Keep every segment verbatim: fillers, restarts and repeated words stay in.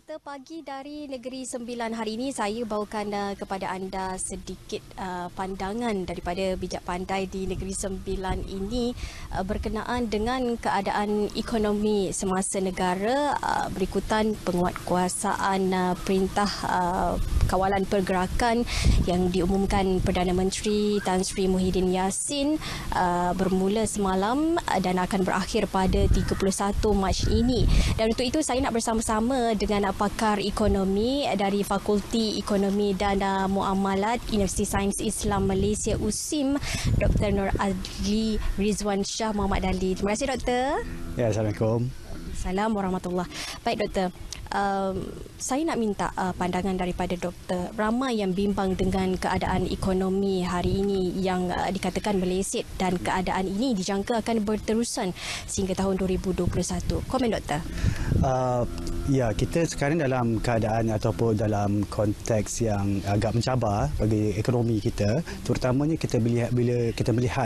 Cerita pagi dari Negeri Sembilan hari ini saya bawakan uh, kepada anda sedikit uh, pandangan daripada bijak pandai di Negeri Sembilan ini uh, berkenaan dengan keadaan ekonomi semasa negara uh, berikutan penguatkuasaan uh, Perintah uh, Kawalan Pergerakan yang diumumkan Perdana Menteri Tan Sri Muhyiddin Yassin uh, bermula semalam uh, dan akan berakhir pada tiga puluh satu Mac ini. Dan untuk itu saya nak bersama-sama dengan dengan pakar ekonomi dari Fakulti Ekonomi dan uh, Muamalat Universiti Sains Islam Malaysia U S I M, Doktor Nur Adli Rizwan Shah Muhammad Dali. Terima kasih Doktor. Ya, Assalamualaikum. Assalamualaikum warahmatullahi. Baik Doktor, um, saya nak minta uh, pandangan daripada Doktor. Ramai yang bimbang dengan keadaan ekonomi hari ini yang uh, dikatakan meleset dan keadaan ini dijangka akan berterusan sehingga tahun dua ribu dua puluh satu. Komen Doktor. Uh, ya, kita sekarang dalam keadaan ataupun dalam konteks yang agak mencabar bagi ekonomi kita, terutamanya kita melihat bila kita melihat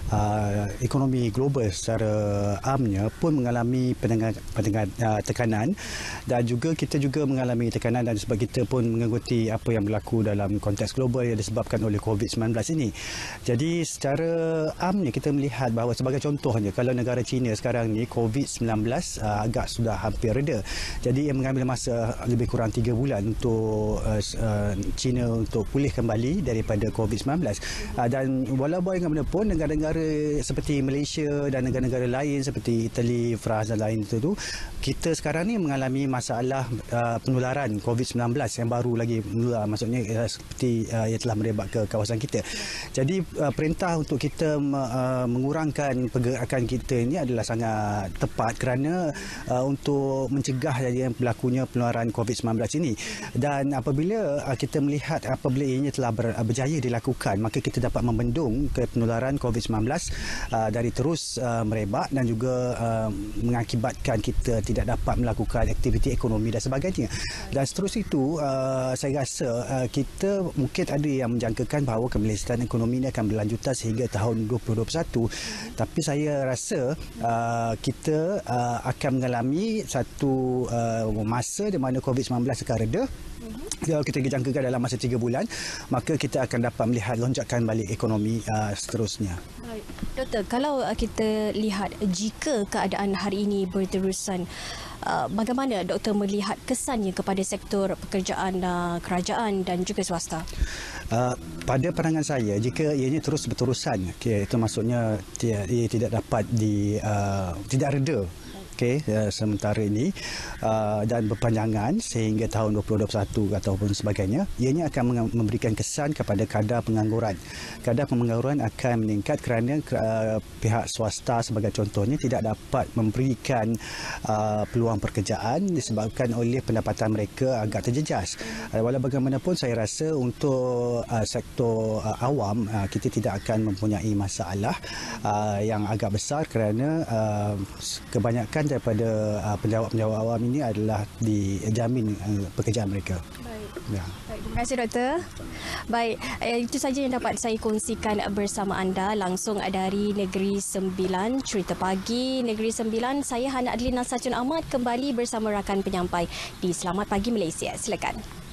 uh, ekonomi global secara amnya pun mengalami pendengar, pendengar, uh, tekanan, dan juga kita juga mengalami tekanan dan sebab kita pun mengikuti apa yang berlaku dalam konteks global yang disebabkan oleh covid sembilan belas ini. Jadi secara amnya kita melihat bahawa sebagai contohnya kalau negara China sekarang ni covid sembilan belas uh, agak sudah hampir reda. Jadi ia mengambil masa lebih kurang tiga bulan untuk uh, uh, China untuk pulih kembali daripada covid sembilan belas. Uh, dan walau bagaimanapun negara-negara seperti Malaysia dan negara-negara lain seperti Itali, France dan lain itu tu, kita sekarang ni mengalami masalah uh, penularan covid sembilan belas yang baru lagi menular, maksudnya uh, seperti uh, yang telah merebak ke kawasan kita. Jadi uh, perintah untuk kita uh, mengurangkan pergerakan kita ini adalah sangat tepat kerana uh, untuk mencegah yang berlakunya penularan covid sembilan belas ini. Dan apabila uh, kita melihat apabila ianya telah ber, uh, berjaya dilakukan, maka kita dapat membendung ke penularan covid sembilan belas uh, dari terus uh, merebak dan juga uh, mengakibatkan kita tidak dapat melakukan aktiviti ekonomi dan sebagainya. Dan seterusnya itu uh, saya rasa uh, kita mungkin ada yang menjangkakan bahawa kemelesetan ekonomi ini akan berlanjutan sehingga tahun dua ribu dua puluh satu. Tapi saya rasa uh, kita uh, akan mengalami satu uh, masa di mana covid sembilan belas akan reda. Kalau kita jangkakan dalam masa tiga bulan, maka kita akan dapat melihat lonjakan balik ekonomi uh, seterusnya. Baik. Doktor, kalau uh, kita lihat jika keadaan hari ini berterusan, uh, bagaimana doktor melihat kesannya kepada sektor pekerjaan uh, kerajaan dan juga swasta? Uh, pada pandangan saya, jika ianya terus berterusan, okay, itu maksudnya ia, ia tidak dapat di uh, tidak reda. Okay, uh, sementara ini uh, dan berpanjangan sehingga tahun dua ribu dua puluh satu ataupun sebagainya, ianya akan memberikan kesan kepada kadar pengangguran. Kadar pengangguran akan meningkat kerana uh, pihak swasta sebagai contohnya tidak dapat memberikan uh, peluang pekerjaan disebabkan oleh pendapatan mereka agak terjejas. Uh, walau bagaimanapun saya rasa untuk uh, sektor uh, awam uh, kita tidak akan mempunyai masalah uh, yang agak besar kerana uh, kebanyakan daripada uh, penjawat-penjawat awam ini adalah dijamin uh, pekerjaan mereka. Baik. Ya. Baik, terima kasih Doktor. Baik, eh, itu saja yang dapat saya kongsikan bersama anda langsung dari Negeri Sembilan. Cerita pagi Negeri Sembilan, saya Hana Adlina Sacun Ahmad kembali bersama rakan penyampai di Selamat Pagi Malaysia. Silakan.